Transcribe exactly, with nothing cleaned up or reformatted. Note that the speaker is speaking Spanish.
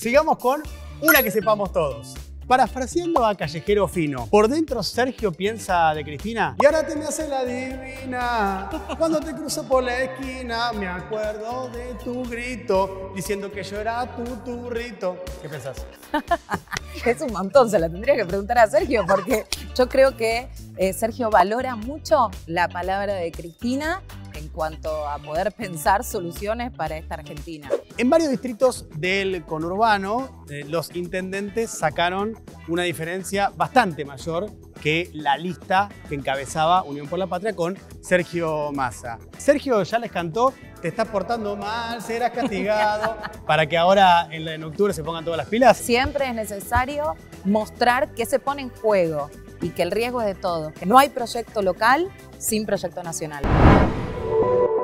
Sigamos con una que sepamos todos. Parafraseando a Callejero Fino, por dentro Sergio piensa de Cristina: y ahora te me hace la divina, cuando te cruzo por la esquina, me acuerdo de tu grito, diciendo que yo era tu turrito. ¿Qué pensás? Es un montón, se la tendría que preguntar a Sergio, porque yo creo que eh, Sergio valora mucho la palabra de Cristina en cuanto a poder pensar soluciones para esta Argentina. En varios distritos del conurbano, eh, los intendentes sacaron una diferencia bastante mayor que la lista que encabezaba Unión por la Patria con Sergio Massa. Sergio ya les cantó: te estás portando mal, serás castigado, para que ahora en, en octubre se pongan todas las pilas. Siempre es necesario mostrar que se pone en juego y que el riesgo es de todos, que no hay proyecto local sin proyecto nacional.